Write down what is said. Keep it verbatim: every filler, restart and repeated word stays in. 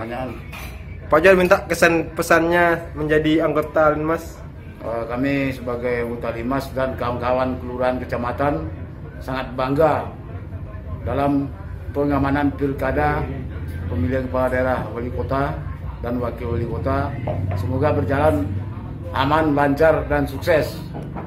pertanyaan. Pak Joel minta kesan pesannya menjadi anggota Linmas. Uh, kami sebagai anggota Linmas dan kawan-kawan kelurahan kecamatan sangat bangga dalam pengamanan pilkada pemilihan kepala daerah, wali kota dan wakil wali kota. Semoga berjalan aman, lancar dan sukses.